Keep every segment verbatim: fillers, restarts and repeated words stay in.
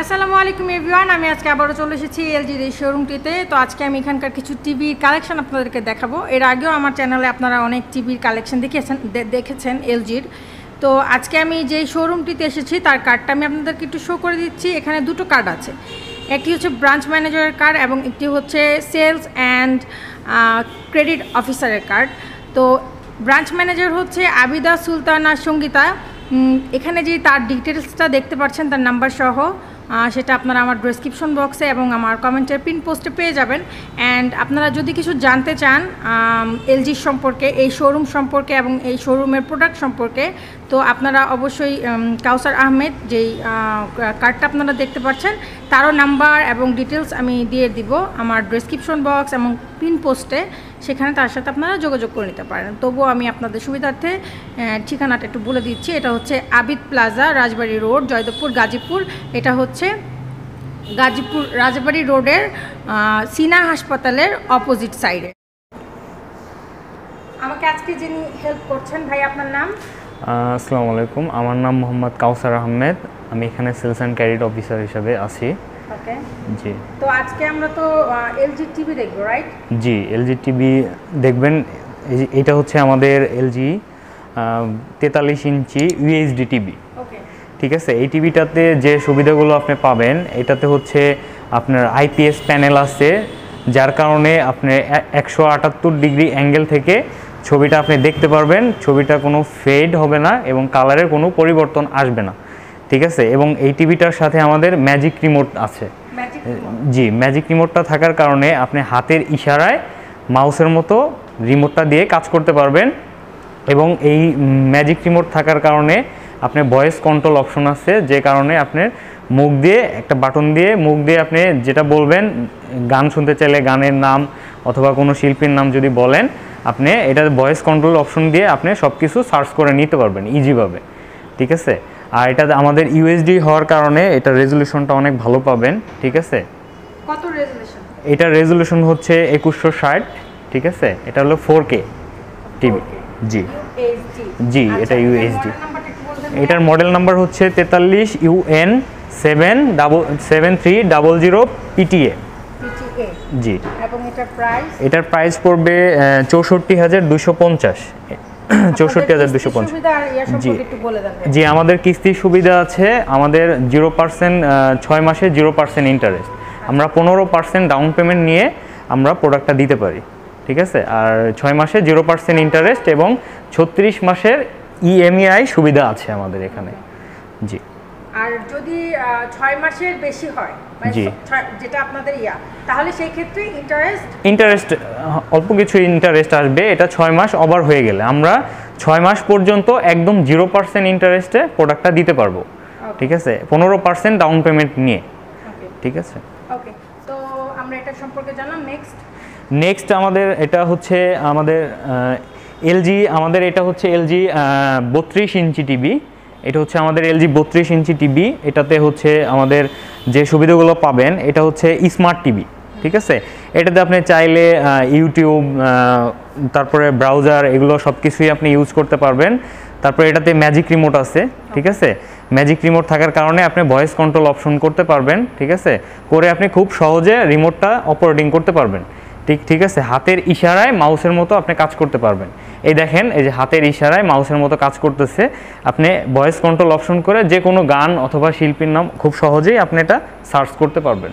আসসালামু আলাইকুম এভরিওয়ান, আমি আজকে আবারও চলে এসেছি এলজির এই শোরুমটিতে। তো আজকে আমি এখানকার কিছু টিভির কালেকশন আপনাদেরকে দেখাবো। এর আগেও আমার চ্যানেলে আপনারা অনেক টিভির কালেকশন দেখেছেন দেখেছেন এলজির। তো আজকে আমি যেই শোরুমটিতে এসেছি তার কার্ডটা আমি আপনাদেরকে একটু শো করে দিচ্ছি। এখানে দুটো কার্ড আছে, একটি হচ্ছে ব্রাঞ্চ ম্যানেজারের কার্ড এবং একটি হচ্ছে সেলস অ্যান্ড ক্রেডিট অফিসারের কার্ড। তো ব্রাঞ্চ ম্যানেজার হচ্ছে আবিদা সুলতানা সঙ্গীতা। এখানে যে তার ডিটেলসটা দেখতে পাচ্ছেন তার নাম্বার সহ, সেটা আপনারা আমার ডেসক্রিপশন বক্সে এবং আমার কমেন্টের পিন পোস্টে পেয়ে যাবেন। অ্যান্ড আপনারা যদি কিছু জানতে চান এলজি সম্পর্কে, এই শোরুম সম্পর্কে এবং এই শোরুমের প্রোডাক্ট সম্পর্কে, তো আপনারা অবশ্যই কাউসার আহমেদ যেই কার্ডটা আপনারা দেখতে পাচ্ছেন তারও নাম্বার এবং ডিটেলস আমি দিয়ে দিব আমার ডেসক্রিপশন বক্স এবং পিন পোস্টে, সেখানে তার সাথে আপনারা যোগাযোগ করে নিতে পারেন। তবুও আমি আপনাদের সুবিধার্থে ঠিকানাটা একটু বলে দিচ্ছি। এটা হচ্ছে আবিদ প্লাজা, রাজবাড়ী রোড, জয়দেবপুর, গাজীপুর। এটা হচ্ছে গাজীপুর রাজবাড়ী রোডের সিনা হাসপাতালের অপোজিট সাইডে। আমাকে আজকে যিনি হেল্প করছেন, ভাই আপনার নাম? আসসালামু আলাইকুম, আমার নাম মোহাম্মদ কাউসার আহমেদ। আমি এখানে সেলস অ্যান্ড ক্রেডিট অফিসার হিসেবে আছি। ওকে, জি। তো আজকে আমরা তো এলজি টিভি দেখবো, রাইট? জি, এলজি টিভি দেখবেন। এটা হচ্ছে আমাদের এলজি তেতাল্লিশ ইঞ্চি ইউএইচডি টিভি। ওকে, ঠিক আছে। এই টিভিটাতে যে সুবিধাগুলো আপনি পাবেন, এটাতে হচ্ছে আপনার আইপিএস প্যানেল আছে, যার কারণে আপনি একশো আটাত্তর ডিগ্রি অ্যাঙ্গেল থেকে ছবিটা আপনি দেখতে পারবেন। ছবিটা কোনো ফেড হবে না এবং কালারের কোনো পরিবর্তন আসবে না। ঠিক আছে। এবং এই টিভিটার সাথে আমাদের ম্যাজিক রিমোট আছে। জি, ম্যাজিক রিমোটটা থাকার কারণে আপনি হাতের ইশারায় মাউসের মতো রিমোটটা দিয়ে কাজ করতে পারবেন। এবং এই ম্যাজিক রিমোট থাকার কারণে আপনি ভয়েস কন্ট্রোল অপশন আছে, যে কারণে আপনার মুখ দিয়ে একটা বাটন দিয়ে মুখ দিয়ে আপনি যেটা বলবেন, গান শুনতে চাইলে গানের নাম অথবা কোনো শিল্পীর নাম যদি বলেন, আপনি এটা ভয়েস কন্ট্রোল অপশন দিয়ে আপনি সব কিছু সার্চ করে নিতে পারবেন ইজিভাবে। ঠিক আছে। আর এটা আমাদের ইউএসডি হওয়ার কারণে এটা রেজলিউশনটা অনেক ভালো পাবেন। ঠিক আছে। কত রেজলিউশন? এটা রেজলিউশন হচ্ছে একুশশো ষাট। ঠিক আছে। এটা হলো ফোর কে টিভি। জি জি, এটা ইউএসডি। এটার মডেল নাম্বার হচ্ছে তেতাল্লিশ UN seven double seven three double zero PTA. জি। এবং এটার প্রাইস এটার প্রাইস পড়বে চৌষট্টি হাজার দুশো পঞ্চাশ। চৌষট্টি হাজার দুশো পঞ্চাশ। জি জি, আমাদের কিস্তির সুবিধা আছে। আমাদের জিরো পার্সেন্ট ছয় মাসে জিরো পার্সেন্ট ইন্টারেস্ট। আমরা পনেরো পার্সেন্ট ডাউন পেমেন্ট নিয়ে আমরা প্রোডাক্টটা দিতে পারি। ঠিক আছে। আর ছয় মাসে জিরো পার্সেন্ট ইন্টারেস্ট এবং ছত্রিশ মাসের ইএমআই সুবিধা আছে আমাদের এখানে। জি। আর যদি ছয় মাসের বেশি হয়, যেটা আপনাদের ইয়া, তাহলে সেই ক্ষেত্রে ইন্টারেস্ট ইন্টারেস্ট অল্প কিছু ইন্টারেস্ট আসবে। এটা ছয় মাস ওভার হয়ে গেলে আমরা ছয় মাস পর্যন্ত একদম জিরো পার্সেন্ট ইন্টারেস্টে প্রোডাক্টটা দিতে পারবো। ঠিক আছে। পনেরো পার্সেন্ট ডাউন পেমেন্ট নিয়ে। ঠিক আছে। ওকে, তো আমরা এটা সম্পর্কে জানলাম। নেক্সট নেক্সট আমাদের এটা হচ্ছে আমাদের এলজি আমাদের এটা হচ্ছে এলজি বত্রিশ ইঞ্চি টিভি। এটা হচ্ছে আমাদের এলজি বত্রিশ ইঞ্চি টিভি। এটাতে হচ্ছে আমাদের যে সুবিধাগুলো পাবেন, এটা হচ্ছে স্মার্ট টিভি। ঠিক আছে। এটাতে আপনি চাইলে ইউটিউব, তারপরে ব্রাউজার, এগুলো সব কিছুই আপনি ইউজ করতে পারবেন। তারপরে এটাতে ম্যাজিক রিমোট আছে। ঠিক আছে। ম্যাজিক রিমোট থাকার কারণে আপনি ভয়েস কন্ট্রোল অপশন করতে পারবেন। ঠিক আছে। করে আপনি খুব সহজে রিমোটটা অপারেটিং করতে পারবেন। ঠিক ঠিক আছে। হাতের ইশারায় মাউসের মতো আপনি কাজ করতে পারবেন। এই দেখেন, এই যে হাতের ইশারায় মাউসের মতো কাজ করতেছে। আপনি ভয়েস কন্ট্রোল অপশন করে যে কোনো গান অথবা শিল্পীর নাম খুব সহজেই আপনি এটা সার্চ করতে পারবেন।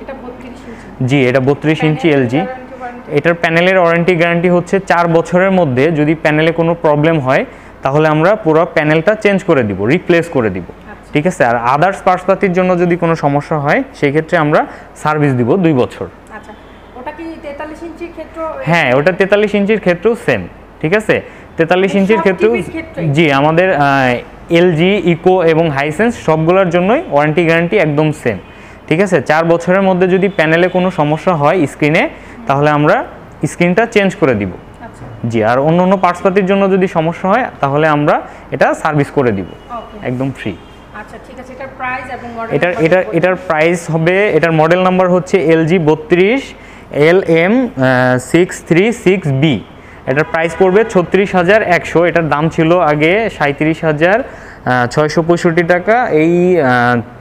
জি, এটা বত্রিশ ইঞ্চি এলজি। এটার প্যানেলের ওয়ারেন্টি গ্যারান্টি হচ্ছে চার বছরের মধ্যে যদি প্যানেলে কোনো প্রবলেম হয় তাহলে আমরা পুরো প্যানেলটা চেঞ্জ করে দিব, রিপ্লেস করে দিব। ঠিক আছে। আর আদার্স পার্টসপাতির জন্য যদি কোনো সমস্যা হয় সেই ক্ষেত্রে আমরা সার্ভিস দিব দুই বছর। হ্যাঁ, ওটা তেতাল্লিশ ইঞ্চির ক্ষেত্রেও সেম। ঠিক আছে। তেতাল্লিশ ইঞ্চির ক্ষেত্রেও জি, আমাদের এলজি, ইকো এবং হাইসেন্স সবগুলোর জন্যই ওয়ারেন্টি গ্যারান্টি একদম সেম। ঠিক আছে। চার বছরের মধ্যে যদি প্যানেলে কোনো সমস্যা হয় স্ক্রিনে, তাহলে আমরা স্ক্রিনটা চেঞ্জ করে দিব। জি। আর অন্য অন্য পার্টসপাতির জন্য যদি সমস্যা হয় তাহলে আমরা এটা সার্ভিস করে দিব একদম ফ্রি। আচ্ছা, ঠিক আছে। এটার প্রাইস এবং মডেল এটার এটার এটার প্রাইস হবে, এটার মডেল নাম্বার হচ্ছে এলজি বত্রিশ L M six three six B. এটার প্রাইস পড়বে ছত্রিশ হাজার একশো। এটার দাম ছিল আগে সাঁত্রিশ হাজার ছয়শো পঁয়ষট্টি টাকা। এই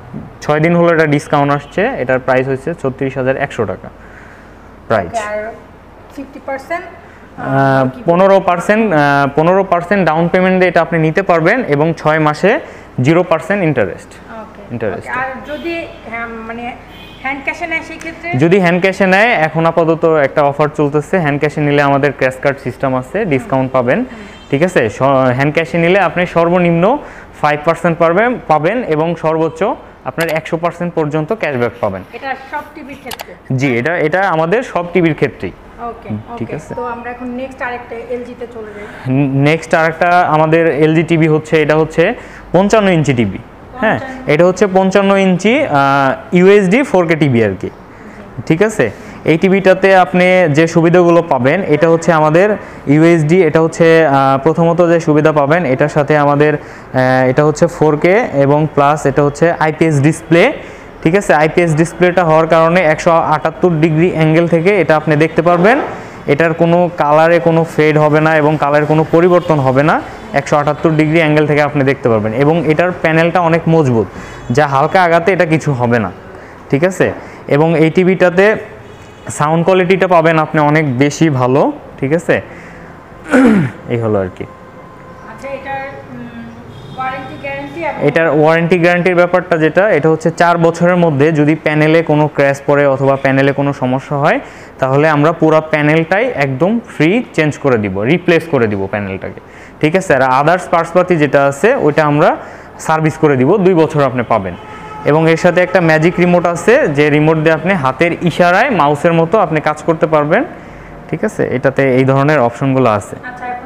ছয় দিন হলো এটা ডিসকাউন্ট আসছে, এটার প্রাইস হচ্ছে ছত্রিশ হাজার একশো টাকা প্রাইস। ফিফটি পার্সেন্ট পনেরো পার্সেন্ট পনেরো পার্সেন্ট ডাউন পেমেন্ট দিয়ে এটা আপনি নিতে পারবেন এবং ছয় মাসে জিরো পার্সেন্ট ইন্টারেস্ট ইন্টারেস্ট আর যদি মানে হ্যান্ড ক্যাশে নেয় সেই ক্ষেত্রে, যদি হ্যান্ড ক্যাশে নেয় এখন আপাতত একটা অফার চলতেছে, হ্যান্ড ক্যাশে নিলে আমাদের ক্র্যাশ কার্ড সিস্টেম আছে, ডিসকাউন্ট পাবেন। ঠিক আছে, হ্যান্ড ক্যাশে নিলে আপনি সর্বনিম্ন ফাইভ পার্সেন্ট পারবেন পাবেন এবং সর্বোচ্চ আপনার একশো পার্সেন্ট পর্যন্ত ক্যাশব্যাক পাবেন। এটা সব টিভির ক্ষেত্রে? জি, এটা এটা আমাদের সব টিভির ক্ষেত্রেই। ওকে, ঠিক আছে। তো আমরা এখন নেক্সট আরেকটা এলজি তে চলে যাই। নেক্সট আরেকটা আমাদের এলজি টিভি হচ্ছে, এটা হচ্ছে পঞ্চান্ন ইঞ্চি টিভি। হ্যাঁ, এটা হচ্ছে পঞ্চান্ন inch USD four K TV আর কি। ঠিক আছে, এই টিভিটাতে আপনি যে সুবিধাগুলো পাবেন এটা হচ্ছে আমাদের ইউএসডি, এটা হচ্ছে প্রথমত যে সুবিধা পাবেন এটার সাথে আমাদের এটা হচ্ছে ফোর কে এবং প্লাস এটা হচ্ছে আইপিএস ডিসপ্লে। ঠিক আছে, আইপিএস ডিসপ্লেটা হওয়ার কারণে একশো আটাত্তর ডিগ্রি অ্যাঙ্গেল থেকে এটা আপনি দেখতে পারবেন, এটার কোনো কালারে কোনো ফেড হবে না এবং কালারের কোনো পরিবর্তন হবে না, একশো আটাত্তর ডিগ্রি অ্যাঙ্গেল থেকে আপনি দেখতে পারবেন এবং এটার প্যানেলটা অনেক মজবুত, যা হালকা আঘাতে এটা কিছু হবে না। ঠিক আছে, এবং এই টিভিটাতে সাউন্ড কোয়ালিটিটা পাবেন আপনি অনেক বেশি ভালো। ঠিক আছে, এই হলো আর কি। আচ্ছা, এটার ওয়ারেন্টি গ্যারান্টি? এটার ওয়ারেন্টি গ্যারান্টির ব্যাপারটা যেটা, এটা হচ্ছে চার বছরের মধ্যে যদি প্যানেলে কোনো ক্র্যাশ পড়ে অথবা প্যানেলে কোনো সমস্যা হয় তাহলে আমরা পুরো প্যানেলটাই একদম ফ্রি চেঞ্জ করে দিব, রিপ্লেস করে দিব প্যানেলটাকে। ঠিক আছে, আর আদার্স পার্টসপাতি যেটা আছে ওইটা আমরা সার্ভিস করে দিব, দুই বছর আপনি পাবেন। এবং এর সাথে একটা ম্যাজিক রিমোট আছে, যে রিমোট দিয়ে আপনি হাতের ইশারায় মাউসের মতো আপনি কাজ করতে পারবেন। ঠিক আছে, এটাতে এই ধরনের অপশনগুলো আছে।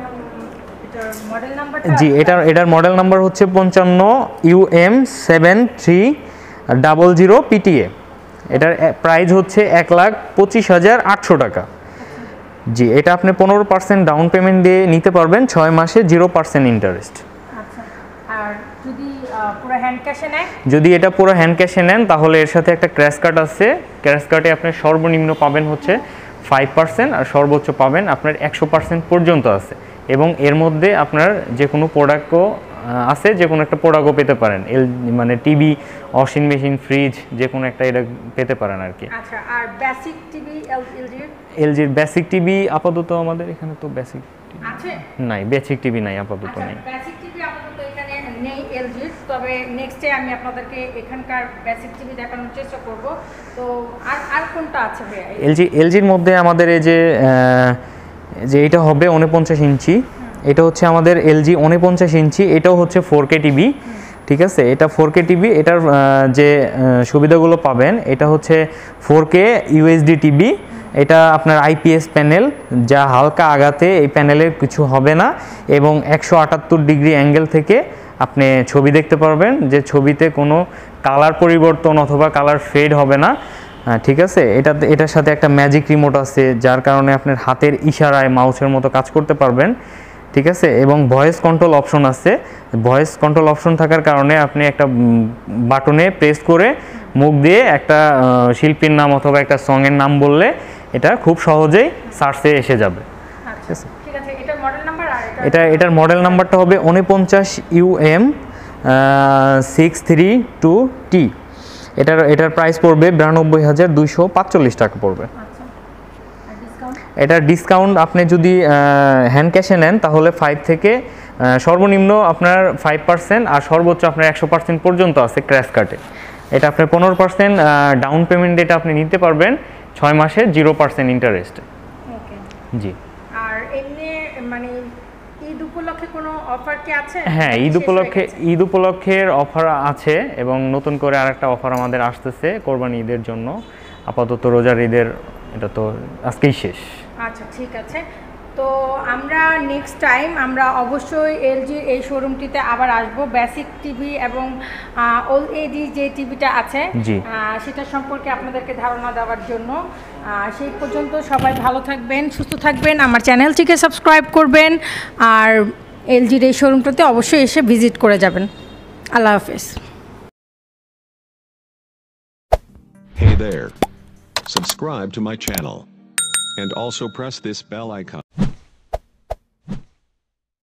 জি, এটার এটার মডেল নাম্বার হচ্ছে পঞ্চান্ন UM seven three double zero PTA. এটার প্রাইস হচ্ছে এক লাখ পঁচিশ হাজার আটশো টাকা। জি, এটা আপনি পনেরো পার্সেন্ট ডাউন পেমেন্ট দিয়ে নিতে পারবেন, ছয় মাসে জিরো পার্সেন্ট ইন্টারেস্ট। আর যদি পুরো হ্যান্ড ক্যাশে নেন, যদি এটা পুরো হ্যান্ড ক্যাশে নেন তাহলে এর সাথে একটা ক্র্যাশ কার্ড আছে, ক্র্যাশ কার্ডে আপনি সর্বনিম্ন পাবেন হচ্ছে ফাইভ পার্সেন্ট আর সর্বোচ্চ পাবেন আপনার একশো পার্সেন্ট পর্যন্ত আছে এবং এর মধ্যে আপনার যে কোনো প্রোডাক্টও আছে, যে কোনো একটা প্রোডাক্টও পেতে পারেন, এল মানে টিভি, ওয়াশিং মেশিন, ফ্রিজ, যে কোনো একটা এটা পেতে পারেন আর কি। আচ্ছা, আর বেসিক টিভি এলজির? এলজির বেসিক টিভি আপাতত আমাদের এখানে তো বেসিক আছে নাই, বেসিক টিভি নাই আপাতত নাই। বেসিক টিভি আপাতত এখানে নেই এলজির, তবে নেক্সটে আমি আপনাদেরকে এখানকার বেসিক টিভি দেখানোর চেষ্টা করব। তো আর আর কোনটা আছে ভাই এলজি? এলজির মধ্যে আমাদের এই যে যে এটা হবে উনপঞ্চাশ ইঞ্চি, এটা হচ্ছে আমাদের এলজি উনপঞ্চাশ ইঞ্চি, এটাও হচ্ছে ফোর কে টিভি। ঠিক আছে, এটা ফোর কে টিভি, এটার যে সুবিধাগুলো পাবেন এটা হচ্ছে ফোর কে ইউএসডি টিভি, এটা আপনার আইপিএস প্যানেল, যা হালকা আঘাতে এই প্যানেলের কিছু হবে না এবং একশো আটাত্তর ডিগ্রি অ্যাঙ্গেল থেকে আপনি ছবি দেখতে পারবেন, যে ছবিতে কোনো কালার পরিবর্তন অথবা কালার ফেড হবে না। ঠিক আছে, এটা এটার সাথে একটা ম্যাজিক রিমোট আছে, যার কারণে আপনার হাতের ইশারায় মাউসের মতো কাজ করতে পারবেন। ঠিক আছে, এবং ভয়েস কন্ট্রোল অপশন আছে, ভয়েস কন্ট্রোল অপশন থাকার কারণে আপনি একটা বাটনে প্রেস করে মুখ দিয়ে একটা শিল্পীর নাম অথবা একটা সঙের নাম বললে এটা খুব সহজেই সার্চে এসে যাবে। ঠিক আছে, এটা এটার মডেল নাম্বারটা হবে উনপঞ্চাশ UM six three two T. এটার এটার প্রাইস পড়বে বিরানব্বই হাজার দুইশো পাঁচচল্লিশ টাকা পড়বে। এটার ডিসকাউন্ট আপনি যদি হ্যান্ড ক্যাশে নেন তাহলে ফাইভ থেকে সর্বনিম্ন আপনার ফাইভ পার্সেন্ট আর সর্বোচ্চ আপনার একশো পার্সেন্ট পর্যন্ত আছে ক্র্যাশ কার্ডে। এটা আপনার পনেরো পার্সেন্ট ডাউন পেমেন্ট এটা আপনি নিতে পারবেন, ছয় মাসে জিরো পার্সেন্ট ইন্টারেস্ট। জি, আর এমনি মানে ঈদ উপলক্ষে কোনো অফার কি আছে? হ্যাঁ, ঈদ উপলক্ষে ঈদ উপলক্ষের অফার আছে এবং নতুন করে আরেকটা অফার আমাদের আসতেছে কোরবানি ঈদের জন্য। আপাতত রোজার ঈদের এটা তো আজকেই শেষ। আচ্ছা, ঠিক আছে। তো আমরা নেক্সট টাইম আমরা অবশ্যই এলজির এই শোরুমটিতে আবার আসব, বেসিক টিভি এবং ওএলইডি যে টিভিটা আছে সেটা সম্পর্কে আপনাদেরকে ধারণা দেওয়ার জন্য। সেই পর্যন্ত সবাই ভালো থাকবেন, সুস্থ থাকবেন, আমার চ্যানেলটিকে সাবস্ক্রাইব করবেন আর এলজির এই শোরুমটাতে অবশ্যই এসে ভিজিট করে যাবেন। আল্লাহ হাফেজ। Hey there. Subscribe to my channel. And also press this bell icon.